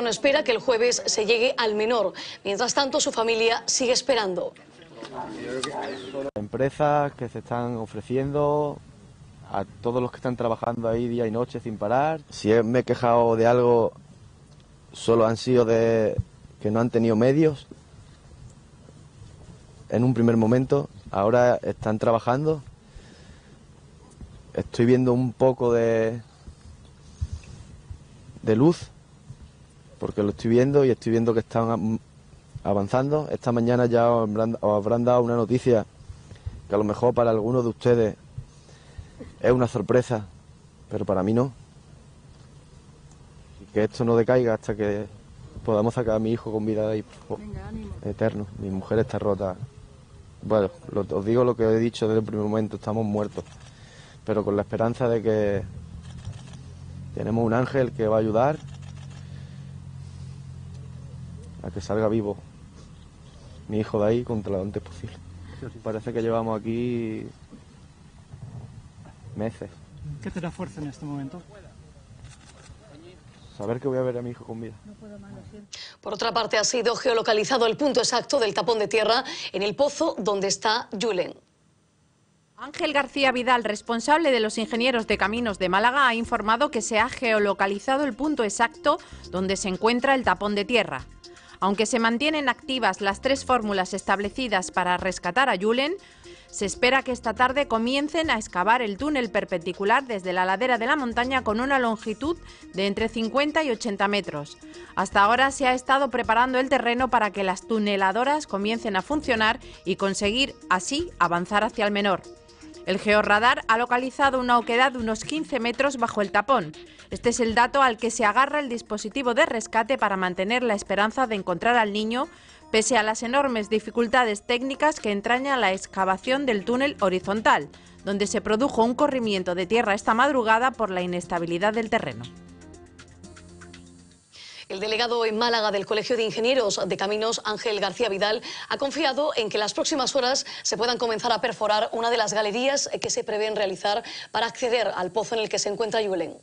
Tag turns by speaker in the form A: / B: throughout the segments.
A: Espera que el jueves se llegue al menor. Mientras tanto, su familia sigue esperando.
B: Empresas que se están ofreciendo a todos los que están trabajando ahí día y noche sin parar. Si me he quejado de algo, solo han sido de que no han tenido medios en un primer momento. Ahora están trabajando. Estoy viendo un poco de luz, porque lo estoy viendo y estoy viendo que están avanzando. Esta mañana ya os habrán dado una noticia que a lo mejor para algunos de ustedes es una sorpresa, pero para mí no. Y que esto no decaiga hasta que podamos sacar a mi hijo con vida de ahí, por favor. Eterno. Mi mujer está rota. Bueno, os digo lo que he dicho desde el primer momento, estamos muertos, pero con la esperanza de que tenemos un ángel que va a ayudar a que salga vivo mi hijo de ahí contra lo antes posible. Parece que llevamos aquí meses.
C: ¿Qué te da fuerza en este momento?
B: Saber que voy a ver a mi hijo con vida.
A: Por otra parte, ha sido geolocalizado el punto exacto del tapón de tierra en el pozo donde está Julen.
D: Ángel García Vidal, responsable de los ingenieros de caminos de Málaga, ha informado que se ha geolocalizado el punto exacto donde se encuentra el tapón de tierra. Aunque se mantienen activas las 3 fórmulas establecidas para rescatar a Julen, se espera que esta tarde comiencen a excavar el túnel perpendicular desde la ladera de la montaña con una longitud de entre 50 y 80 metros. Hasta ahora se ha estado preparando el terreno para que las tuneladoras comiencen a funcionar y conseguir así avanzar hacia el menor. El georradar ha localizado una oquedad de unos 15 metros bajo el tapón. Este es el dato al que se agarra el dispositivo de rescate para mantener la esperanza de encontrar al niño, pese a las enormes dificultades técnicas que entraña la excavación del túnel horizontal, donde se produjo un corrimiento de tierra esta madrugada por la inestabilidad del terreno.
A: El delegado en Málaga del Colegio de Ingenieros de Caminos, Ángel García Vidal, ha confiado en que en las próximas horas se puedan comenzar a perforar una de las galerías que se prevén realizar para acceder al pozo en el que se encuentra Julen.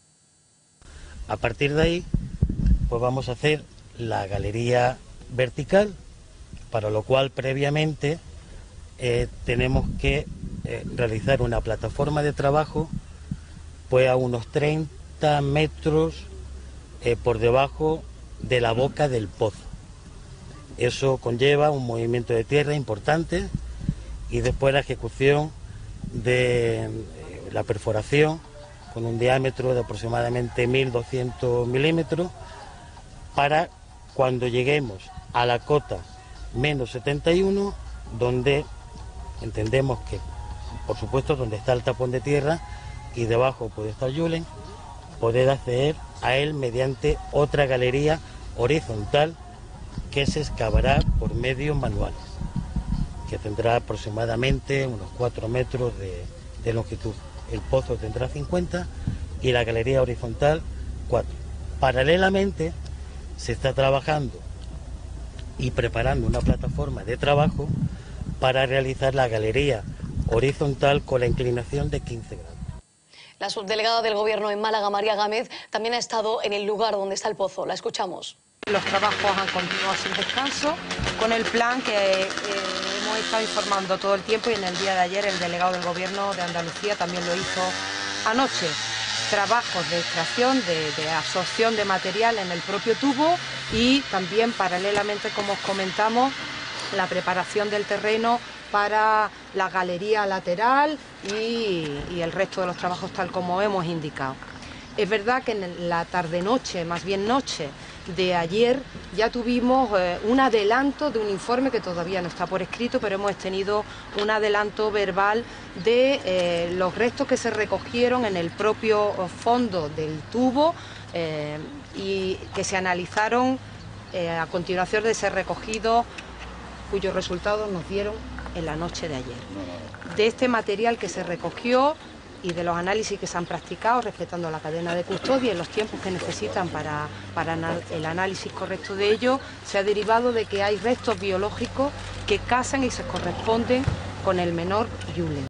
E: A partir de ahí, pues vamos a hacer la galería vertical, para lo cual previamente tenemos que realizar una plataforma de trabajo pues a unos 30 metros por debajo de la boca del pozo. Eso conlleva un movimiento de tierra importante y después la ejecución de la perforación con un diámetro de aproximadamente 1200 milímetros para cuando lleguemos a la cota menos 71, donde entendemos que, por supuesto, donde está el tapón de tierra y debajo puede estar Julen, poder acceder a él mediante otra galería horizontal que se excavará por medios manuales, que tendrá aproximadamente unos 4 metros de longitud. El pozo tendrá 50 y la galería horizontal 4. Paralelamente se está trabajando y preparando una plataforma de trabajo para realizar la galería horizontal con la inclinación de 15 grados.
A: La subdelegada del Gobierno en Málaga, María Gámez, también ha estado en el lugar donde está el pozo. La escuchamos.
F: Los trabajos han continuado sin descanso, con el plan que hemos estado informando todo el tiempo, y en el día de ayer el delegado del Gobierno de Andalucía también lo hizo anoche. Trabajos de extracción, de absorción de material en el propio tubo, y también paralelamente, como os comentamos, la preparación del terreno para la galería lateral y el resto de los trabajos tal como hemos indicado. Es verdad que en la tarde-noche, más bien noche, de ayer ya tuvimos un adelanto de un informe que todavía no está por escrito, pero hemos tenido un adelanto verbal de los restos que se recogieron en el propio fondo del tubo y que se analizaron a continuación de ser recogidos, cuyos resultados nos dieron en la noche de ayer. De este material que se recogió y de los análisis que se han practicado respetando la cadena de custodia y los tiempos que necesitan para el análisis correcto de ello, se ha derivado de que hay restos biológicos que casan y se corresponden con el menor Julen.